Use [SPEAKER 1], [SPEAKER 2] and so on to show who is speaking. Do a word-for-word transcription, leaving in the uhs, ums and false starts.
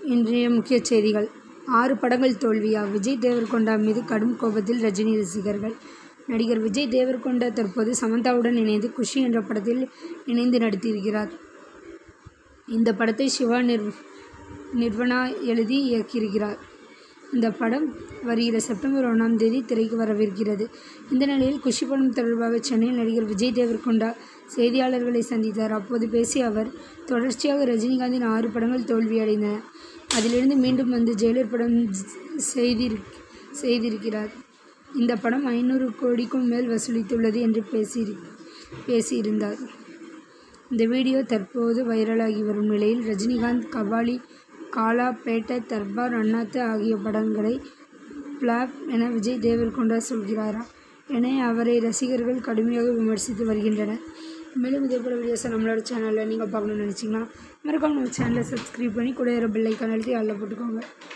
[SPEAKER 1] இன்றைய முக்கிய செய்திகள். ஆறு படங்கள் தோல்வியா? விஜய் தேவரகொண்டா மீது கடும் கோபத்தில் ரஜினி ரசிகர்கள். நடிகர் விஜய் தேவரகொண்டா தற்போது சமந்தாவுடன் இணைந்து குஷி என்ற படத்தில் இணைந்து நடித்திருக்கிறார். இந்த படத்தை சிவா நிர் நிர்வனா எழுதி இயக்கியிருக்கிறார். இந்த படம் வருகிற செப்டம்பர் ஒன்றாம் தேதி திரைக்கு வரவிருக்கிறது. இந்த நிலையில் குஷி படம் தொடர்பாக சென்னையில் நடிகர் விஜய் தேவரகொண்டா செய்தியாளர்களை சந்தித்தார். அப்போது பேசிய அவர், தொடர்ச்சியாக ரஜினிகாந்தின் ஆறு படங்கள் தோல்வியடைந்தன. அதிலிருந்து மீண்டும் வந்து ஜெயிலர் படம் செய்திரு செய்திருக்கிறார். இந்த படம் ஐநூறு கோடிக்கும் மேல் வசூலித்துள்ளது என்று பேசி பேசியிருந்தார். இந்த வீடியோ தற்போது வைரலாகி வரும் நிலையில் ரஜினிகாந்த் கபாலி, காலா, பேட்ட, தர்பார், அண்ணாத்து ஆகிய படங்களை பிளாப் என விஜய் தேவரகொண்டா சொல்கிறாரா என அவரை ரசிகர்கள் கடுமையாக விமர்சித்து வருகின்றனர். மேலும் இதேபோல் வீடியோஸை நம்மளோட சேனலில் நீங்கள் பார்க்கணும்னு நினச்சிங்கன்னா மறக்காம நம்ம சேனலை சப்ஸ்கிரைப் பண்ணி கூட பெல் ஐக்கான் அழுத்தி அதில் போட்டுக்கோங்க.